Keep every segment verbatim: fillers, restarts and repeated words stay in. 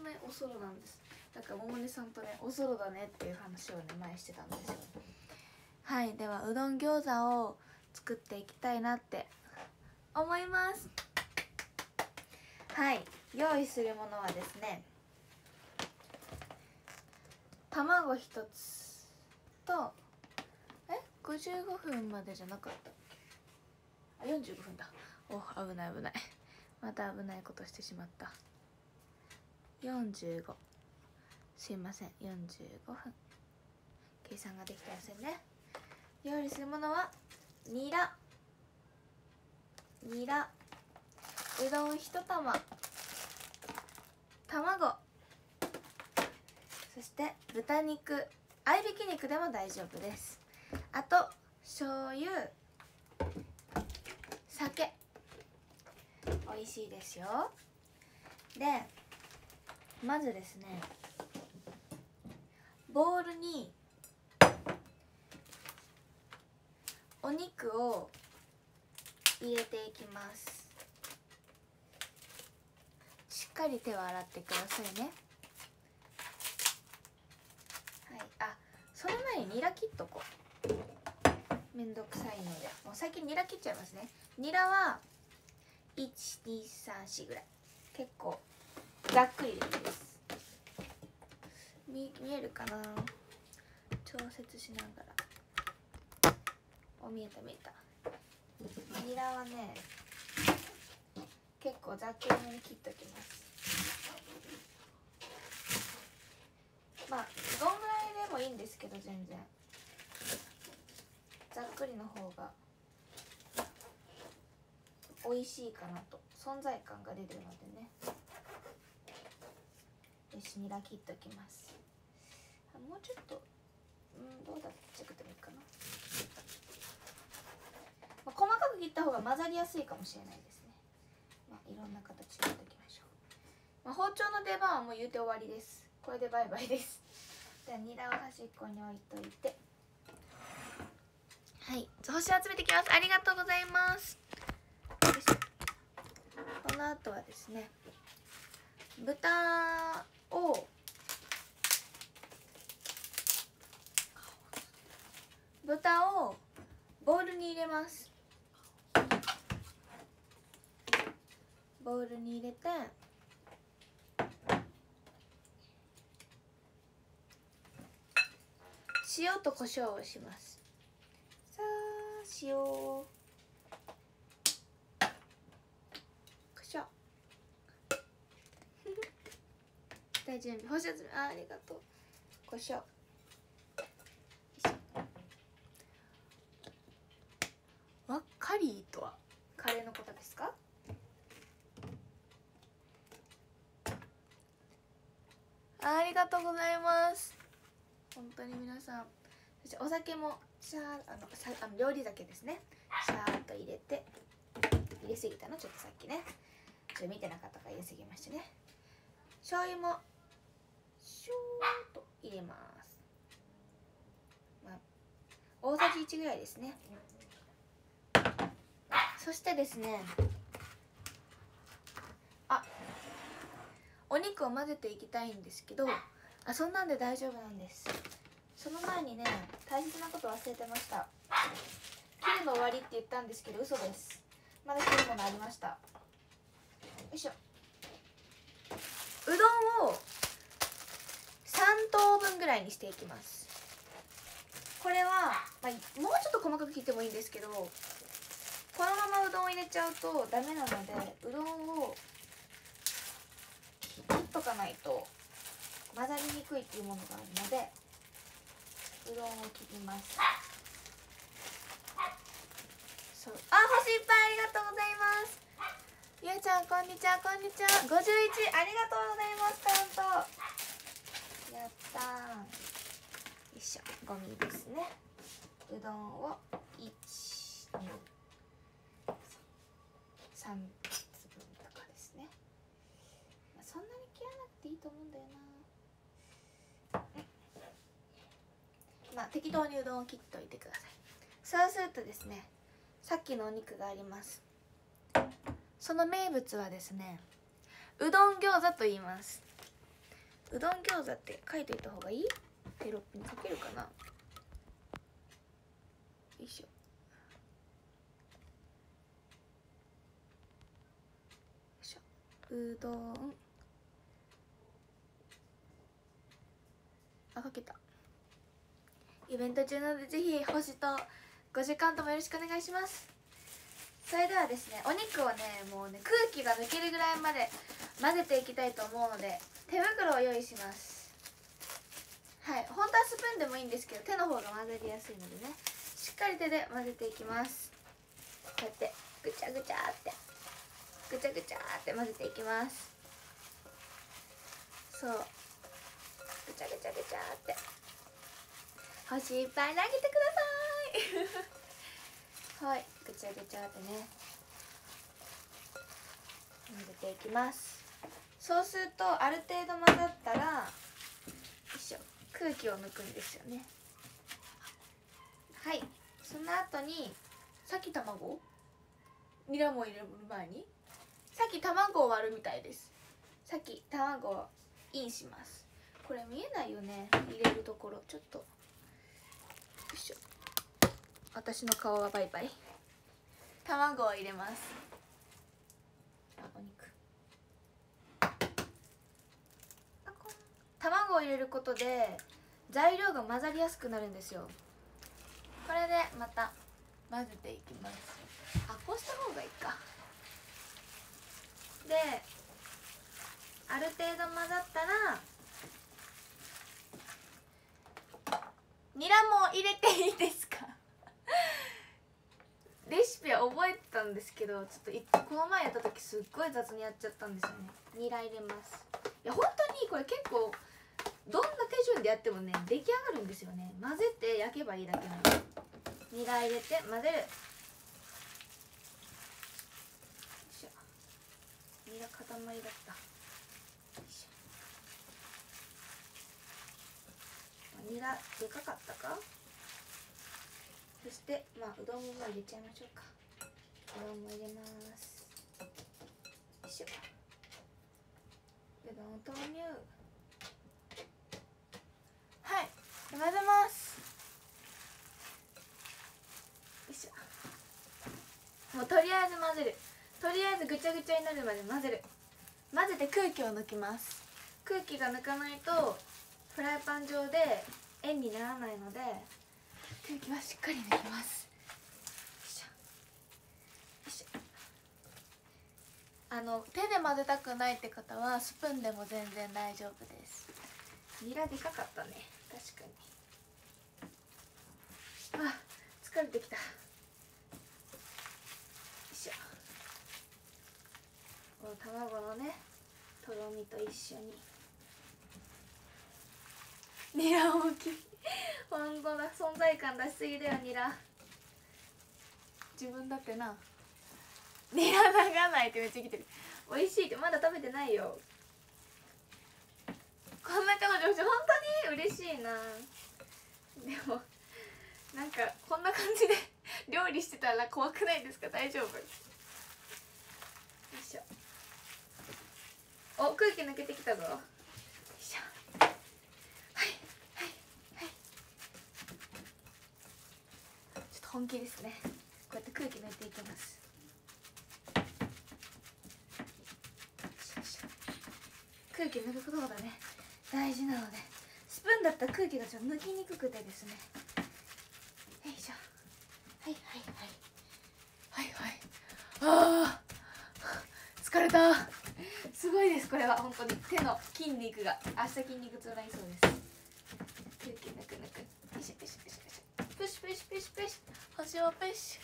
ねおそろなんです。だから百音さんとねおそろだねっていう話をね前してたんですよ。はい、ではうどん餃子を作っていきたいなって思います。はい、用意するものはですね、卵一つと、えごじゅうごふんまでじゃなかった、あよんじゅうごふんだ。お危ない危ない、また危ないことしてしまった。よんじゅうご、すいません、よんじゅうごふん、計算ができてませんね。料理するものはニラ、ニラ、うどん一玉、卵、そして豚肉、合いびき肉でも大丈夫です。あと醤油、酒、美味しいですよ。でまずですね、ボウルにお肉を入れていきます。しっかり手を洗ってくださいね。はい、あ、その前にニラ切っとこう。めんどくさいのでもう最近ニラ切っちゃいますね。ニラはいちにさんしぐらい、結構ざっくりでいいです。見, 見えるかな、調節しながら。お、見えた見えた。ニラはね結構ざっくりめに切っときます。まあどんぐらいでもいいんですけど、全然ざっくりの方が美味しいかなと、存在感が出るのでね。よし、ニラ切っときます。あ、もうちょっと、うん、どうだっちゃくてもいいかな。まあ、細かく切った方が混ざりやすいかもしれないですね。まあ、いろんな形でやっていきましょう。まあ、包丁の出番はもう言うて終わりです。これでバイバイです。じゃあニラを端っこに置いといて、はい、星集めてきます。ありがとうございます。この後はですね、豚を豚をボウルに入れます。ボウルに入れて、塩と胡椒をします。さあ塩、胡椒大準備、星集め、あ、ありがとう。胡椒、わカリーとはカレーのことですか？ありがとうございます。本当に皆さん。そしてお酒もシャー、あのさあの料理酒ですね、シャーっと入れて、入れすぎたのちょっとさっきね、ちょっと見てなかったから入れすぎましたね。醤油もシューっと入れます。まあ、大さじいちぐらいですね。そしてですね、あ、お肉を混ぜていきたいんですけど、あ、そんなんで大丈夫なんです。その前にね、大切なこと忘れてました。切るの終わりって言ったんですけど嘘です。まだ切るものありました。よいしょ。うどんをさんとうぶんぐらいにしていきます。これは、まあ、もうちょっと細かく切ってもいいんですけど、このままうどんを入れちゃうとダメなので、うどんを切っとかないと混ざりにくいっていうものがあるので、うどんを切ります。そう、あ、星いっぱいありがとうございます。ゆうちゃんこんにちは、こんにちは。ごじゅういちありがとうございます。カウントやったー。よいしょ、ゴミですね。うどんをいち、に、さんつぶんとかですね。まあ、そんなに切らなくていいと思うんだよな。まあ適当にうどんを切っといてください。そうするとですね、さっきのお肉があります。その名物はですね、うどん餃子と言います。 うどん餃子って書いといた方がいい？テロップに書けるかな。よいしょ。うどん、あ、かけた。イベント中なのでぜひ星とごじかんともよろしくお願いします。それではですね、お肉をねもうね空気が抜けるぐらいまで混ぜていきたいと思うので手袋を用意します。はい、本当はスプーンでもいいんですけど手の方が混ぜりやすいのでね、しっかり手で混ぜていきます。こうやってぐちゃぐちゃってぐちゃぐちゃって混ぜていきます。そう、ぐちゃぐちゃぐちゃって星いっぱい投げてくださいはい、ぐちゃぐちゃってね混ぜていきます。そうするとある程度混ざったら、よいしょ、空気を抜くんですよね。はい、その後にさっき卵ニラも入れる前にさっき卵を割るみたいです。さっき卵をインします。これ見えないよね、入れるところ。ちょっとよいしょ、私の顔はバイバイ。卵を入れます。あ、お肉。卵を入れることで材料が混ざりやすくなるんですよ。これでまた混ぜていきます。あ、こうした方がいいか。である程度混ざったらニラも入れていいですかレシピは覚えてたんですけど、ちょっとこの前やった時すっごい雑にやっちゃったんですよね。ニラ入れます。いや本当にこれ結構どんな手順でやってもね出来上がるんですよね。混ぜて焼けばいいだけなので。ニラ入れて混ぜる。よいしょ、ニラ塊だった。よいしょ、ニラでかかったか。そしてまあうどんも入れちゃいましょうか。うどんも入れます。よいしょ、うどんを投入。はい、混ぜます。よいしょ、もうとりあえず混ぜる。とりあえずぐちゃぐちゃになるまで混ぜる。混ぜて空気を抜きます。空気が抜かないとフライパン上で円にならないので空気はしっかり抜きます。よいしょよいしょ。あの手で混ぜたくないって方はスプーンでも全然大丈夫です。ニラでかかったね、確かに。あ、疲れてきた。よいしょ。この卵のねとろみと一緒に。ニラ大きいほんとだ、存在感出しすぎだよニラ。自分だってな、ニラ長ないってめっちゃ来てる。美味しいってまだ食べてないよ。こんな彼女本当に嬉しいな。でもなんかこんな感じで料理してたら怖くないですか？大丈夫？よいしょ。お、空気抜けてきたぞ。よいしょ。はいはいはい。ちょっと本気ですね。こうやって空気抜いていきます。空気抜くことがね大事なので、スプーンだったら空気がちょっと抜きにくくてですね。よいしょ。はいはいはいはいはい。あー疲れた。すごいです。これは本当に手の筋肉が明日筋肉痛になりそうです。空気抜く抜く。よいしょよいしょよいしょ。プシュプシュプシュプシュ。星をプシュ。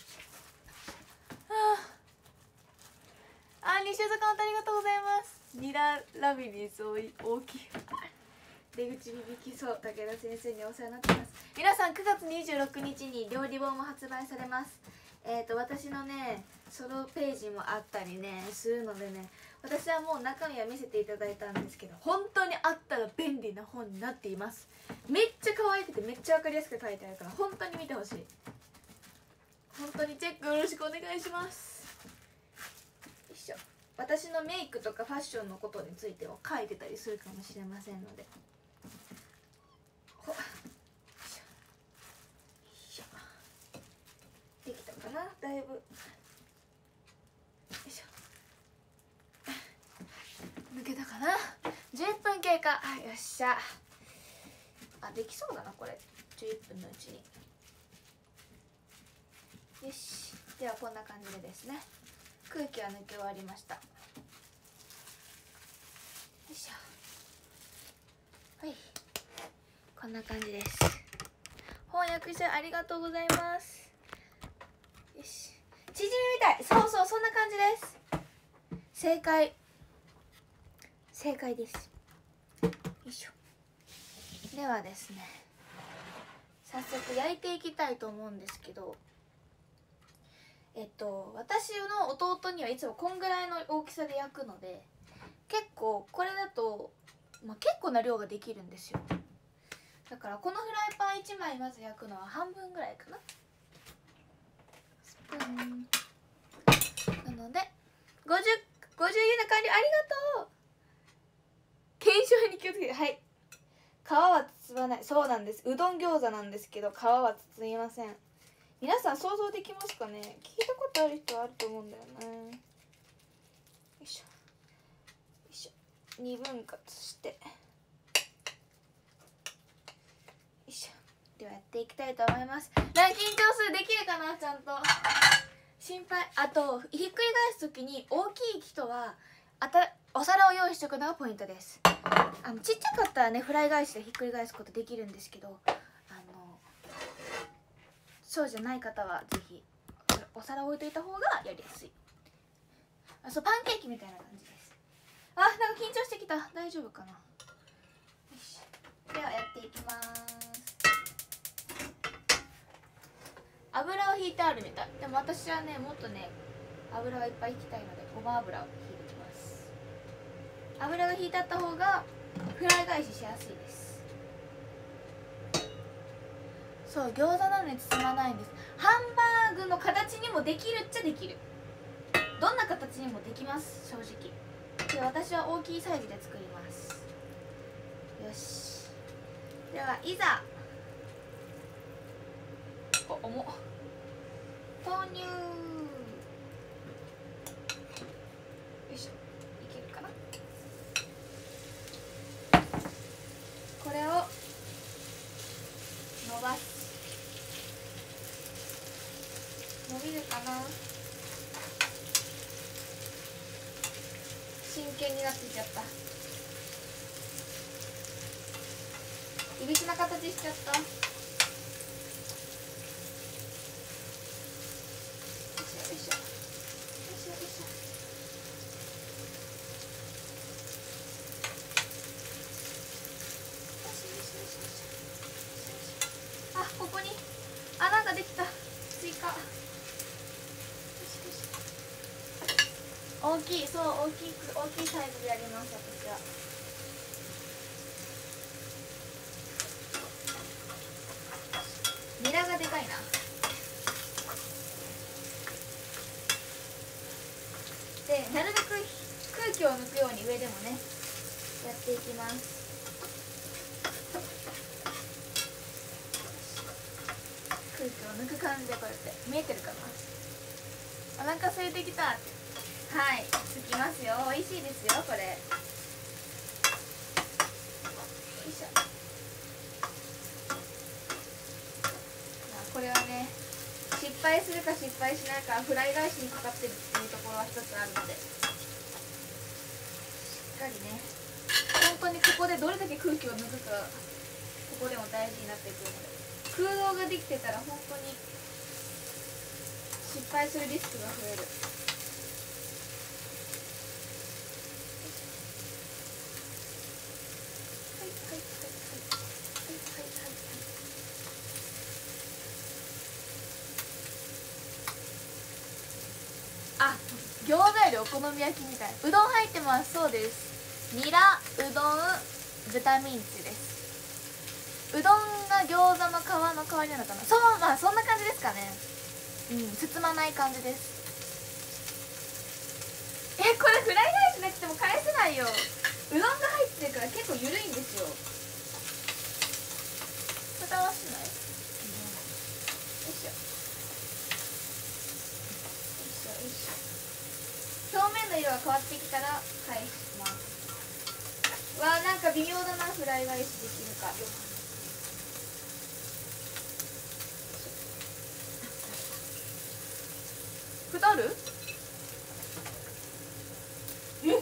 あー、西尾さんありがとうございます。ニララビリンス大きい出口響きそう。武田先生にお世話になってます。皆さんくがつにじゅうろくにちに料理本も発売されます。えっと私のねソロページもあったりねするのでね、私はもう中身は見せていただいたんですけど、本当にあったら便利な本になっています。めっちゃ可愛くてめっちゃ分かりやすく書いてあるから本当に見てほしい。本当にチェックよろしくお願いします。よいしょ。 私のメイクとかファッションのことについては書いてたりするかもしれませんので。ほっ、できたかな、だいぶ。よいしょ、抜けたかな。じゅっぷん経過。はい、よっしゃ。あ、できそうだなこれ、じゅういっぷんのうちに。よし、ではこんな感じでですね、空気は抜け終わりました。よいしょ。はい、こんな感じです。翻訳者ありがとうございます。よし、チヂミみたい。そうそう、そんな感じです。正解、正解です。よいしょ。ではですね、早速焼いていきたいと思うんですけど、えっと私の弟にはいつもこんぐらいの大きさで焼くので、結構これだと、まあ、結構な量ができるんですよ。だからこのフライパンいちまいまず焼くのは半分ぐらいかな。スプーンなのでごじゅう、ごじゅうゆで完了。ありがとう。検証に気をつけて。はい、皮は包まない。そうなんです、うどん餃子なんですけど皮は包みません。皆さん想像できますかね。聞いたことある人はあると思うんだよね。よいしょよいしょ、にぶん割してよいしょ。ではやっていきたいと思います。な、緊張する。できるかな、ちゃんと。心配。あとひっくり返す時に大きい人はあたお皿を用意しておくのがポイントです。あのちっちゃかったらね、フライ返しでひっくり返すことできるんですけど、あのそうじゃない方はぜひお皿を置いといた方がやりやすい。あ、そう、パンケーキみたいな感じです。あ、なんか緊張してきた。大丈夫かな。よし、ではやっていきます。油を引いてあるみたい。でも私はね、もっとね油がいっぱい引きたいのでごま油を引いてきます。油が引いてあった方がフライ返ししやすいです。そう、餃子なのに包まないんです。ハンバーグの形にもできるっちゃできる。どんな形にもできます、正直。で、私は大きいサイズで作ります。よし、ではいざ。お、重っ。投入。よいしょ、いけるかな。これを伸ばす。伸びるかな。真剣になってきちゃった。いびつな形しちゃった。よいしょよいしょよいしょよいしょ。あ、ここに穴ができた。追加。大きい、そう、大きい大きいサイズでやります、私は。ニラがでかいな。で、なるべく空気を抜くように上でもねやっていきます。空気を抜く感じでこうやって見えてるかな。お腹空いてきたって。はい、つきますよ。美味しいですよこれ。よいしょ。これはね、失敗するか失敗しないかフライ返しにかかってるっていうところは一つあるので、しっかりね、本当にここでどれだけ空気を抜くか、ここでも大事になってくるので、空洞ができてたら本当に失敗するリスクが増える。あ、餃子よりお好み焼きみたい。うどん入ってます。そうです。ニラ、うどん、豚ミンチです。うどんが餃子の皮の代わりなのかな。そう、まあそんな感じですかね。うん、包まない感じです。え、これフラさいよ。うどんが入ってるから結構ゆるいんですよ。蓋はしない？よいしょよいしょよいしょ。表面の色が変わってきたら返します。わー、なんか微妙だな、フライ返しできるか。蓋ある？え？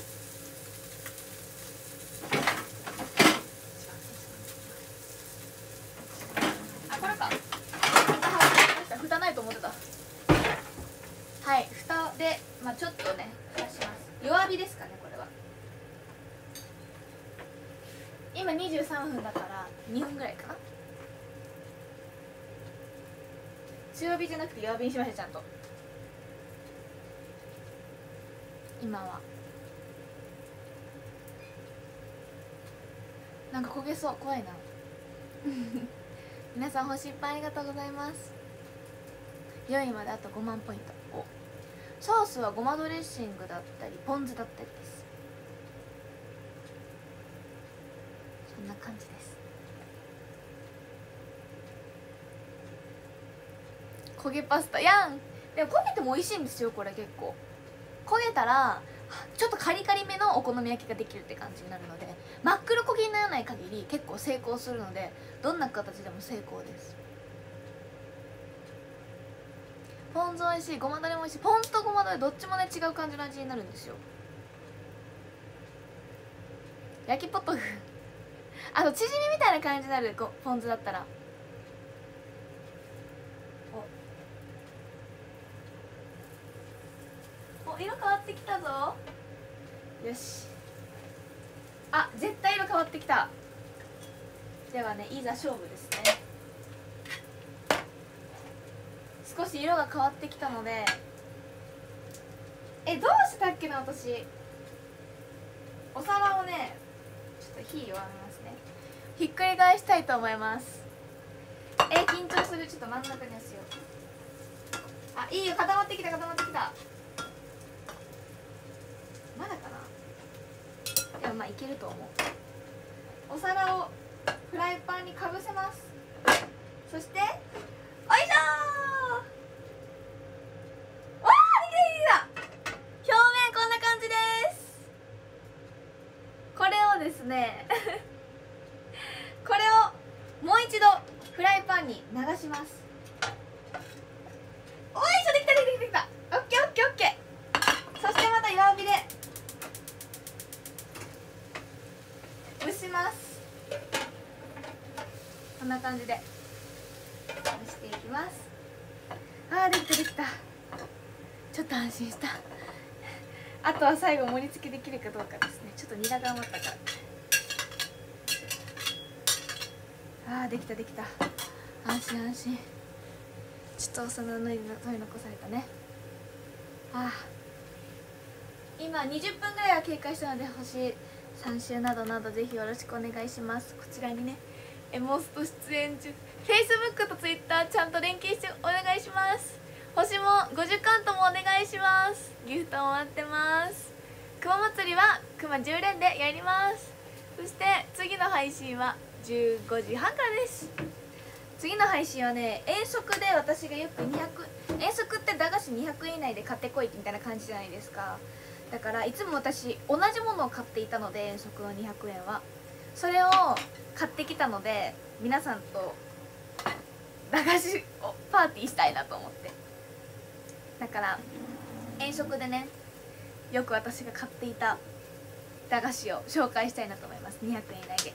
あ、これか。蓋ないと思ってた。はい、蓋で、まあちょっとね、蓋します。弱火ですかね、これは。今にじゅうさんぷんだからにふんぐらいかな。強火じゃなくて弱火にしました、ちゃんと。今はなんか焦げそう、怖いな皆さん星いっぱいありがとうございます。よんいまであとごまんポイント。お、ソースはごまドレッシングだったりポン酢だったりです。そんな感じです。焦げパスタやん。でも焦げても美味しいんですよ、これ。結構焦げたらちょっとカリカリめのお好み焼きができるって感じになるので、真っ黒焦げにならない限り結構成功するので、どんな形でも成功です。ポン酢美味しい、ごまだれも美味しい。ポン酢とごまだれどっちもね違う感じの味になるんですよ。焼きポトフあとチヂミみたいな感じになる、ポン酢だったら。おお、色変わってきたぞ。よし、あ、絶対色変わってきた。ではね、いざ勝負ですね。少し色が変わってきたので、え、どうしたっけな、私。お皿をね、ちょっと火弱めますね。ひっくり返したいと思います。えー、緊張する。ちょっと真ん中に寄せよう。あ、いいよ、固まってきた固まってきた。まだかな。でもまあいけると思う。お皿をフライパンにかぶせます。そしておいしょー。わー、できたできた。表面こんな感じです。これをですねこれをもう一度フライパンに流します。おいしょ、できたできたできた。オッケーオッケーオッケー。そしてまた弱火で蒸します。こんな感じで蒸していきます。あー、できたできた。ちょっと安心した。あとは最後盛り付けできるかどうかですね。ちょっとニラが余ったから。あー、できたできた。安心安心。ちょっとお皿の上に取り残されたね。あー、今にじゅっぷんぐらいは経過したので、星さん週などなどぜひよろしくお願いします。こちらにね、エモスト出演中。 Facebook と Twitter ちゃんと連携してお願いします。星もごじゅうカウントもお願いします。ギフトも待ってます。くま祭りはくまじゅう連でやります。そして次の配信はじゅうごじはんからです。次の配信はね、遠足で私がよくにひゃく、遠足って駄菓子にひゃくえん以内で買ってこいみたいな感じじゃないですか。だからいつも私同じものを買っていたので、遠足のにひゃくえんはそれを買ってきたので、皆さんと駄菓子をパーティーしたいなと思って。だから遠足でね、よく私が買っていた駄菓子を紹介したいなと思います。にひゃくえん以内で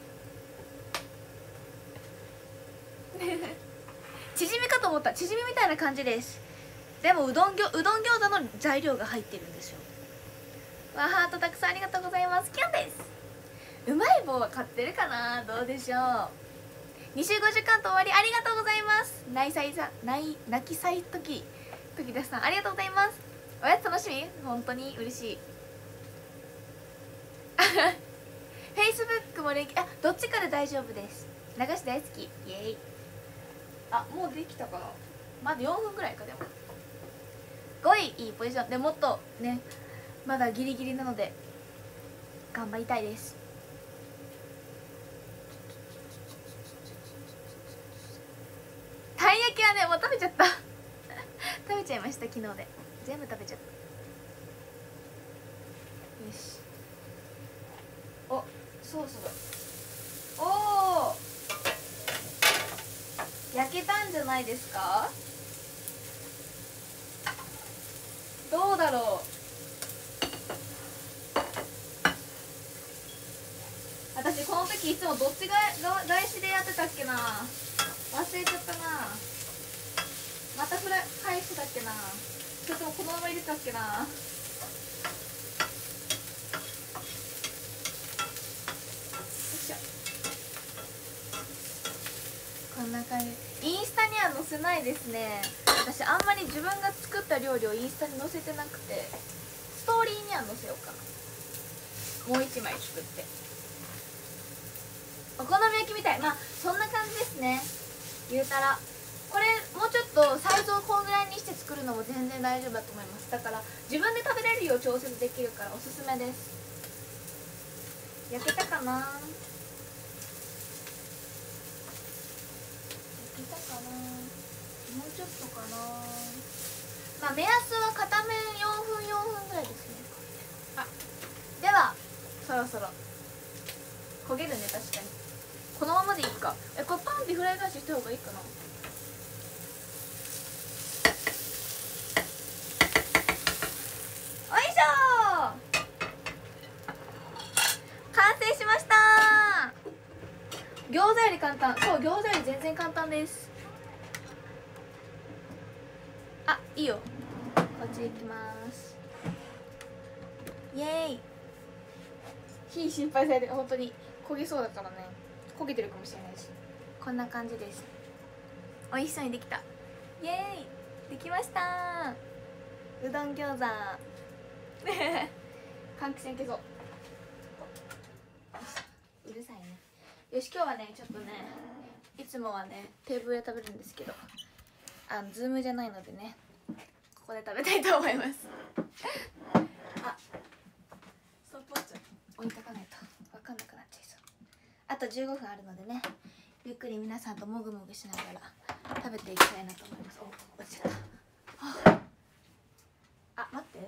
チヂミかと思った。チヂミみたいな感じです。でもうどんぎょうどん餃子の材料が入ってるんですよ。わー、ハートたくさんありがとうございます。キュンです。うまい棒は買ってるかな、どうでしょう。に週ごじゅうカウント終わり、ありがとうございます。泣いさいさ泣泣きさいとき時田さん、ありがとうございます。おやつ楽しみ、本当に嬉しいFacebook も連携、あ、どっちかで大丈夫です。流し大好き、イエーイ。あ、もうできたかな。まだよんぷんぐらいか。でもごいいいポジションで、もっとね、まだギリギリなので頑張りたいです。たい焼きはねもう食べちゃった食べちゃいました、昨日で全部食べちゃった。よし、お、そうそう、おお、焼けたんじゃないですか。どうだろう。私この時いつもどっちが返しでやってたっけな、忘れちゃったな。またフライ返してたっけな、それともこのまま入れたっけな。よいしょ、こんな感じ。インスタには載せないですね。私あんまり自分が作った料理をインスタに載せてなくて、ストーリーには載せようかな。もう一枚作って、お好み焼きみたい、まあそんな感じですね。言うたらこれもうちょっとサイズをこんぐらいにして作るのも全然大丈夫だと思います。だから自分で食べれるよう調節できるからおすすめです。焼けたかな、焼けたかな、もうちょっとかな。まあ目安は片面よんぷんよんぷんぐらいですね。あ、ではそろそろ焦げるね。確かにこのままでいいか。え、これパンってフライ返しした方がいいかな。おいしょー、完成しましたー。餃子より簡単。そう、餃子より全然簡単です。あ、いいよ、こっち行きます。イエーイ。火心配されて本当に焦げそうだからね、焦げてるかもしれないし。こんな感じです。美味しそうにできた。イエーイ、できましたー。うどん餃子換気扇消そう。うるさいね。よし、今日はねちょっとね、いつもはねテーブルで食べるんですけど、あのズームじゃないのでね、ここで食べたいと思いますあ、ストップウォッチ置いとかないと分かんなくなっちゃいそう。あとじゅうごふんあるのでね、ゆっくり皆さんともぐもぐしながら食べていきたいなと思います。お、落ちちゃった、はあ、あ、待って、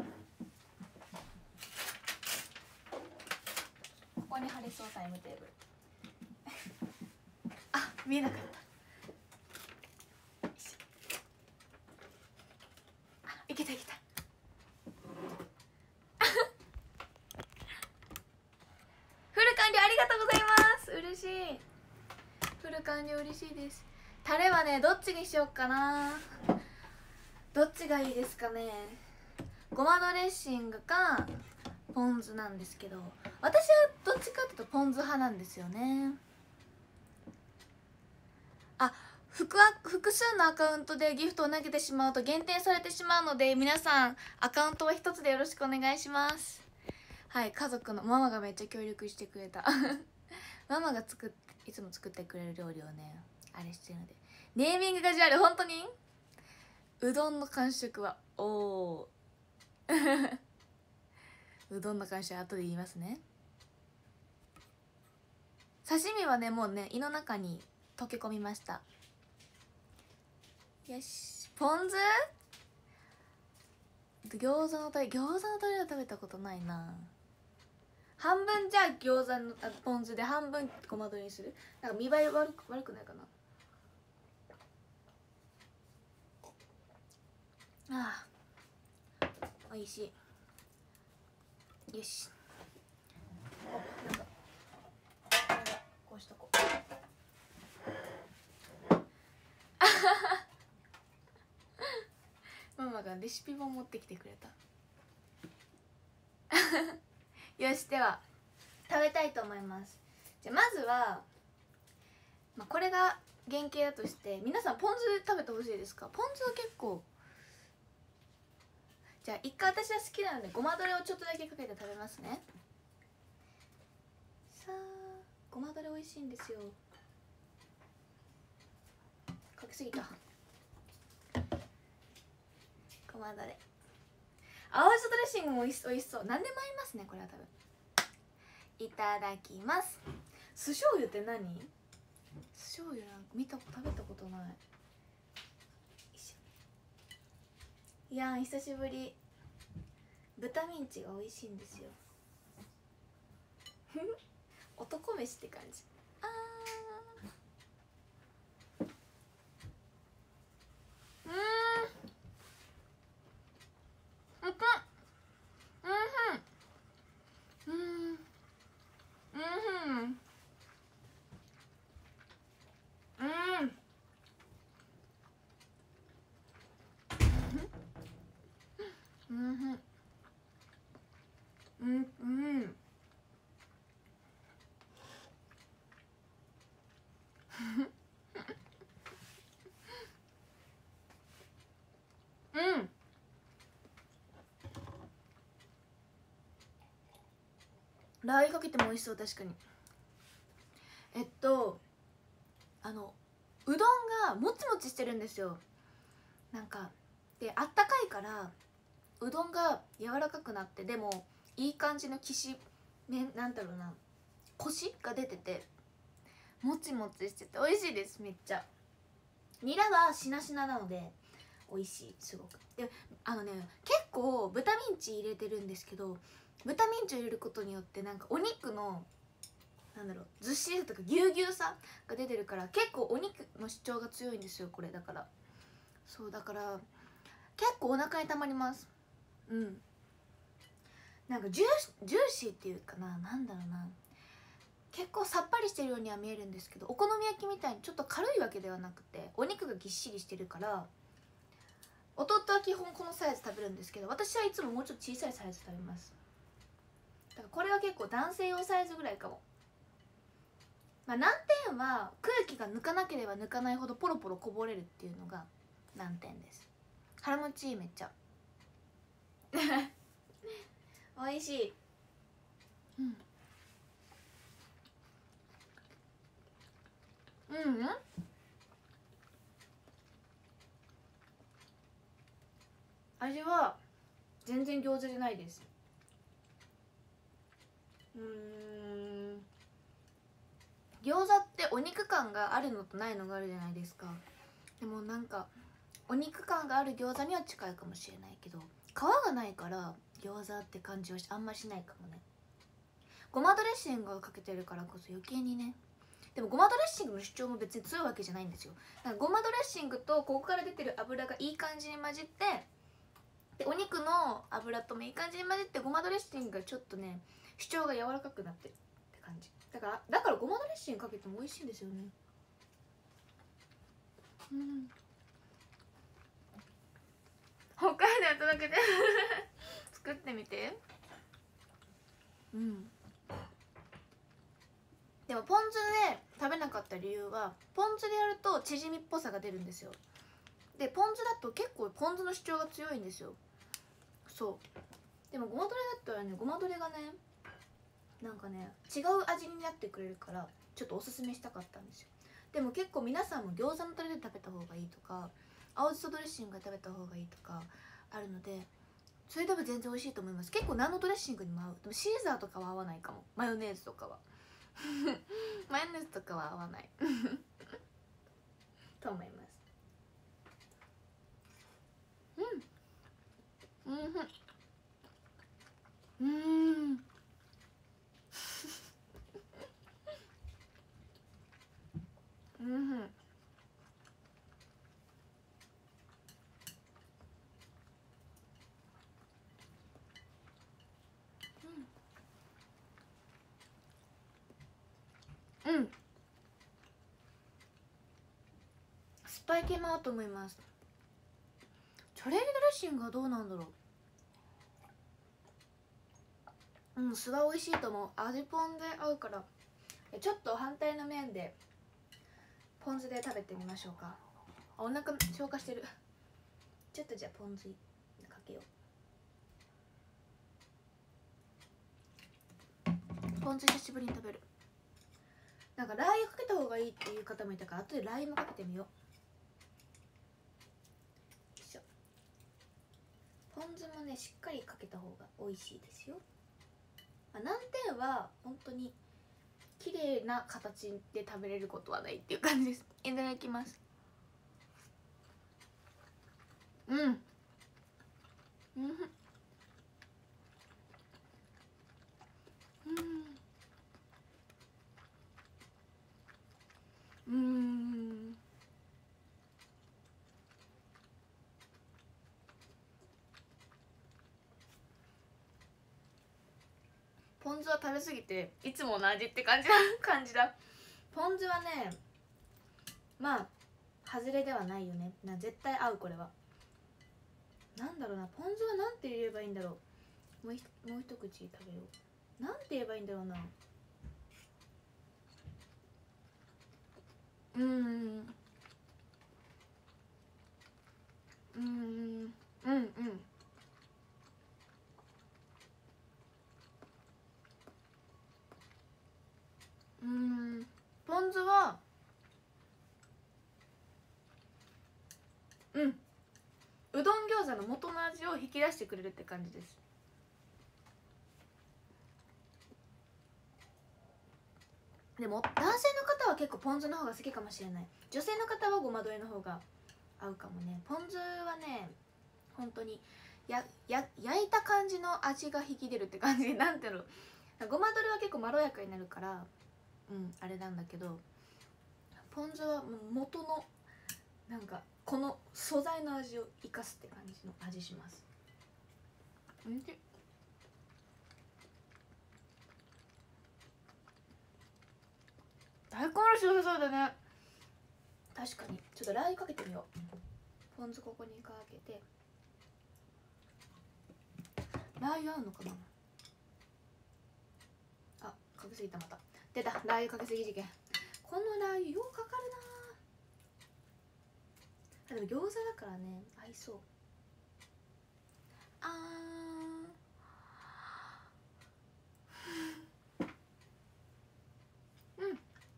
ここに貼りそう、タイムテーブルあ、見えなかった。あ、いけたいけたフル完了ありがとうございます。嬉しい。フル完了嬉しいです。タレはねどっちにしようかな。どっちがいいですかね。ごまドレッシングかポン酢なんですけど、私はどっちかっていうとポン酢派なんですよね。あ、複複数のアカウントでギフトを投げてしまうと減点されてしまうので、皆さんアカウントは一つでよろしくお願いします。はい、家族のママがめっちゃ協力してくれたママが作っいつも作ってくれる料理をねあれしてるので、ネーミングがジュアル、本当にうどんの感触はおおうどんの感触後で言いますね。刺身はねもうね胃の中に溶け込みました。よし、ポン酢、餃子のタレ、餃子のタレは食べたことないな。半分じゃあ餃子のあポン酢で半分ごまどれにする。なんか見栄え悪く悪くないかな。ああ、おいしい。よし、お、なんかこうしとこうママがレシピ本持ってきてくれたよし、では食べたいと思います。じゃあまずは、まあ、これが原型だとして、皆さんポン酢食べてほしいですか。ポン酢は結構、じゃあ一回私は好きなのでごまどれをちょっとだけかけて食べますね。さあ、ごまどれ美味しいんですよ。かけすぎた。ごまだれ、青じそドレッシングもおいしそう。何でも合いますねこれは多分。 いただきます。酢醤油って何？酢醤油なんか見た食べたことない。いやー久しぶり。豚ミンチが美味しいんですよ。男飯って感じ。あーうーんうくうんうんうんうんうんうんうんうんラー油かけても美味しそう。確かに。えっとあのうどんがもちもちしてるんですよ。なんかであったかいからうどんが柔らかくなって、でもいい感じのきしめんなんだろうなコシが出ててもちもちしてて美味しいです。めっちゃニラはしなしななので美味しい。すごく。であのね結構豚ミンチ入れてるんですけど、豚ミンチを入れることによってなんかお肉のなんだろうずっしりさとかぎゅうぎゅうさが出てるから結構お肉の主張が強いんですよこれ。だからそうだから結構お腹にたまります。うん、なんかジュージューシーっていうかな、なんだろうな、結構さっぱりしてるようには見えるんですけど、お好み焼きみたいにちょっと軽いわけではなくてお肉がぎっしりしてるから、弟は基本このサイズ食べるんですけど、私はいつももうちょっと小さいサイズ食べます。だからこれは結構男性用サイズぐらいかも。まあ難点は空気が抜かなければ抜かないほどポロポロこぼれるっていうのが難点です。腹持ちいい。めっちゃ美味しい。うんうんうん味は全然餃子じゃないです。うーん餃子ってお肉感があるのとないのがあるじゃないですか。でもなんかお肉感がある餃子には近いかもしれないけど、皮がないから餃子って感じはあんましないかもね。ごまドレッシングをかけてるからこそ余計にね。でもごまドレッシングの主張も別に強いわけじゃないんですよ。だからごまドレッシングとここから出てる油がいい感じに混じって、でお肉の油ともいい感じに混じって、ごまドレッシングがちょっとね主張が柔らかくなってるって感じだから、だからごまドレッシングかけても美味しいんですよね。うん、北海道届けて作ってみて。うん、でもポン酢で食べなかった理由は、ポン酢でやるとチヂミっぽさが出るんですよ。でポン酢だと結構ポン酢の主張が強いんですよ。そうでもごまドレだったらね、ごまドレがねなんかね違う味になってくれるからちょっとおすすめしたかったんですよ。でも結構皆さんも餃子のタレで食べた方がいいとか、青じそドレッシングで食べた方がいいとかあるので、それでも全然美味しいと思います。結構何のドレッシングにも合う。でもシーザーとかは合わないかも。マヨネーズとかはマヨネーズとかは合わないと思います。うんうんうんうんうん、スパイ系も合うと思います。チョレーリドレッシングはどうなんだろう。うん、酢は美味しいと思う。味ポンで合うから。ちょっと反対の面でポン酢で食べてみましょうか。あ、お腹消化してる。ちょっとじゃあポン酢かけよう。ポン酢久しぶりに食べる。なんかラー油かけた方がいいっていう方もいたから、後でラー油もかけてみよう。ポン酢もねしっかりかけた方が美味しいですよ。 あ、難点は本当に綺麗な形で食べれることはないっていう感じです。いただきます。うんうんうんうん。ポン酢は食べ過ぎていつもの味って感じな感じだ。ポン酢はね、まあ外れではないよね。な絶対合う。これはなんだろうな、ポン酢はなんて言えばいいんだろう。もうひもう一口食べよう。なんて言えばいいんだろうな。うーんうーんうんうんうーん。ポン酢はうん、うどん餃子の元の味を引き出してくれるって感じです。でも男性の方は結構ポン酢の方が好きかもしれない。女性の方はごまどれの方が合うかもね。ポン酢はね本当にやや焼いた感じの味が引き出るって感じ。なんていうの、ごまどれは結構まろやかになるからうんあれなんだけど、ポン酢はもう元のなんかこの素材の味を生かすって感じの味します。んで大根おろし良さそうだね。確かにちょっとラー油かけてみよう。ポン酢ここにかけて、ラー油合うのかな。あ、かけすぎた。また出た、ラー油かけすぎ事件。このラー油ようかかるな。でも餃子だからね合いそう。あーうんうん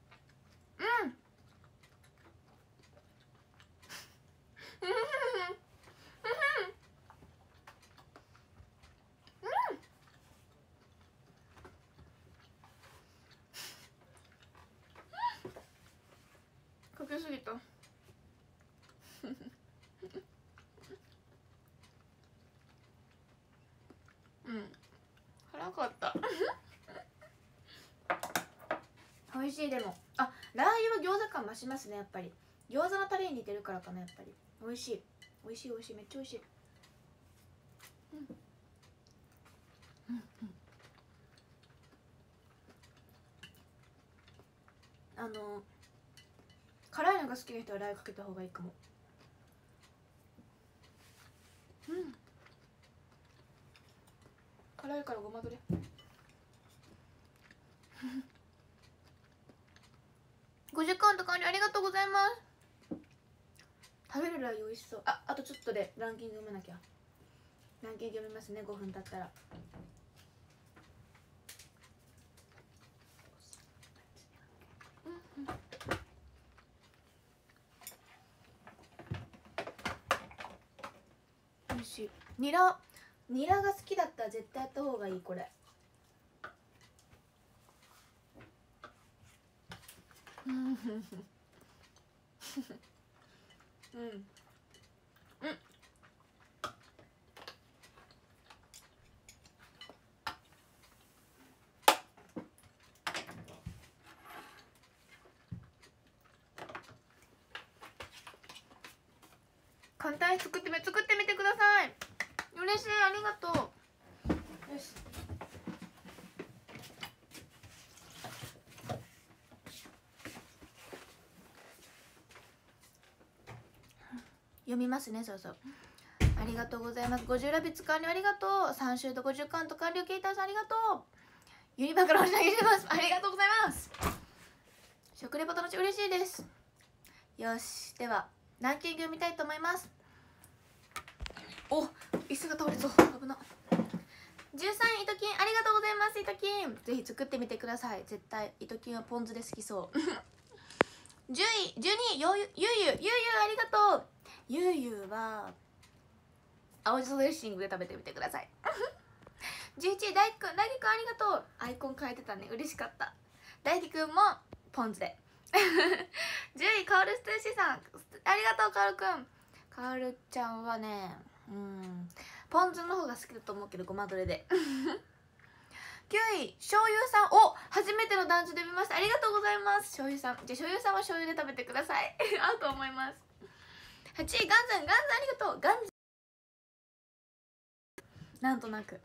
かけすぎた。うん辛かった美味しい。でもあ、ラー油は餃子感増しますね。やっぱり餃子のタレに似てるからかな。やっぱり美味しい美味しい美味しい、めっちゃ美味しい。うんうんうん。あの辛いのが好きな人はラー油かけた方がいいかも。うん辛いからごまどれごじゅっカウント完了、ありがとうございます。食べるラー油美味しそう。あ、あとちょっとでランキング読めなきゃ。ランキング読みますね、ごふん経ったら。うんうん、美味しい。ニラニラが好きだったら絶対やった方がいいこれ。うんうんうん。簡単に作ってみ作ってみてください。嬉しい、ありがとう。よし。読みますね、そうそう。ありがとうございます。ごじゅうラビッツ完了、ありがとう。さん週とごじゅうカウント完了、ケイターさんありがとう。ユニバからおし上げしてます。ありがとうございます。食レポ楽しい、嬉しいです。よし、ではランキング読みたいと思います。お、椅子が倒れそう、危な。じゅうさんい、イトキンありがとうございます。イトキンぜひ作ってみてください。絶対イトキンはポン酢で好きそうじゅうい、じゅうにい、ゆうゆうゆうゆうありがとう。ゆうゆうは青じそドレッシングで食べてみてくださいじゅういちい大輝くん、大輝くんありがとう。アイコン変えてたね、嬉しかった。大輝くんもポン酢でじゅういカオルストゥーシーさんありがとう。カオルくん、カオルちゃんはね、うんポン酢の方が好きだと思うけどごまどれできゅうい醤油さん、お初めての男女で見ました。ありがとうございます。醤油さん、じゃあ醤油さんは醤油で食べてください合うと思います。はちいガンザン、ガンザンありがとう。ガンザンなんとなく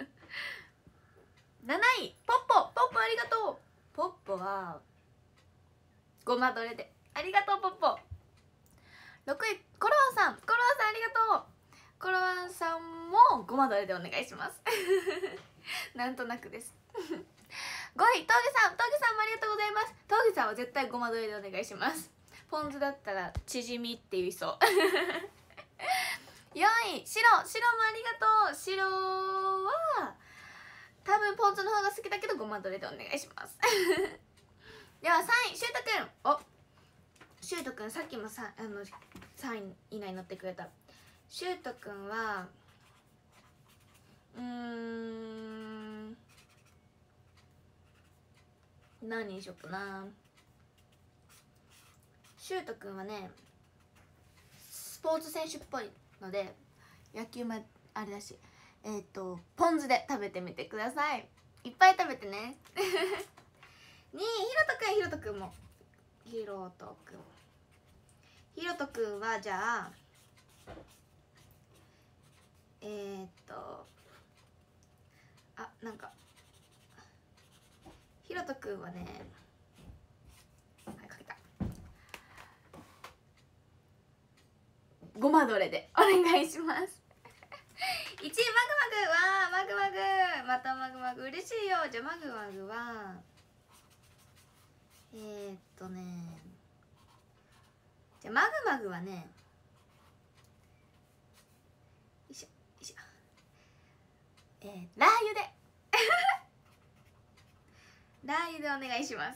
なないポッポ、ポッポありがとう。ポッポはごまどれでありがとう。ポッポ。ろくいコロワンさん、コロワンさんありがとう。コロワンさんもごまどれでお願いしますなんとなくですごい峠さん、峠さんもありがとうございます。峠さんは絶対ごまどれでお願いします。ポン酢だったらチヂミって言いそうよんい白、白もありがとう。白は多分ポン酢の方が好きだけどごまどれでお願いしますではさんいシュートくん、おシュートくんさっきもさあのさんい以内に乗ってくれた。シュートくんはうーん何にしよっかな。シュートくんはねスポーツ選手っぽいので野球もあれだし、えっとポン酢で食べてみてください。いっぱい食べてねにいひろとくん、ひろとくんもひろとくんひろとくんはじゃあえー、っとあなんかひろとくんはね、はいかけたごまどれでお願いしますいちいマグマグはマグマグまたマグマグ嬉しいよ。じゃあマグマグはえー、っとねじゃあマグマグはねよいしょよいしょえー、ラー油でラー油でお願いします。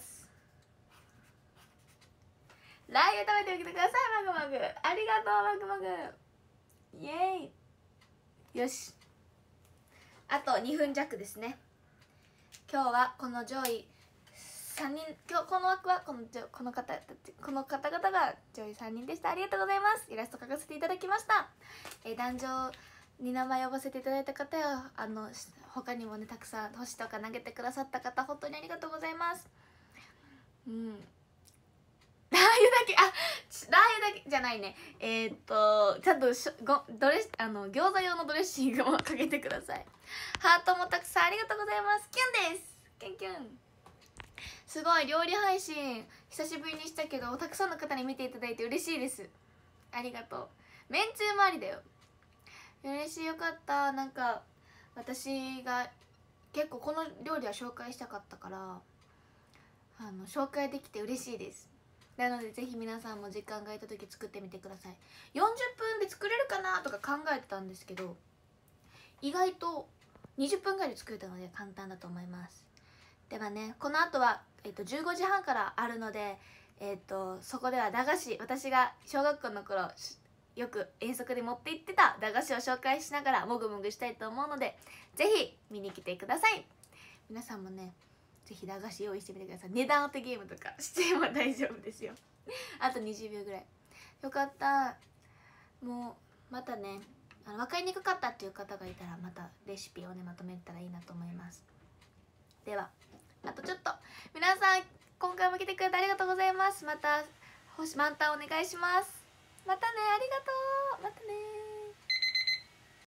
ラー油食べてみてください。マグマグありがとう。マグマグイエーイ。よしあとにふん弱ですね。今日はこの上位さんにん、今日この枠はこのこの方たちこの方々が上位さんにんでした。ありがとうございます。イラスト描かせていただきました。えー、壇上に名前を呼ばせていただいた方やあの他にもねたくさん星とか投げてくださった方本当にありがとうございます。うんラー油だけあラー油だけじゃないねえー、っとちゃんとしょごドレスあの餃子用のドレッシングもかけてください。ハートもたくさんありがとうございます。キュンです。キュンキュン。すごい料理配信久しぶりにしたけどたくさんの方に見ていただいて嬉しいです。ありがとう。めんつゆもありだよ。嬉しい。よかった。なんか私が結構この料理は紹介したかったからあの紹介できて嬉しいです。なのでぜひ皆さんも時間が空いた時作ってみてください。よんじゅっぷんで作れるかなとか考えてたんですけど意外とにじゅっぷんぐらいで作れたので簡単だと思います。ではねこの後は、えっと、じゅうごじはんからあるので、えっと、そこでは駄菓子私が小学校の頃よく遠足で持って行ってた駄菓子を紹介しながらもぐもぐしたいと思うのでぜひ見に来てください。皆さんもねぜひ駄菓子用意してみてください。値段当てゲームとかしても大丈夫ですよあとにじゅうびょうぐらい。よかった。もうまたねあの分かりにくかったっていう方がいたらまたレシピをねまとめたらいいなと思います。ではあとちょっと皆さん今回も来てくれてありがとうございます。また星満タンお願いします。またねありがとう。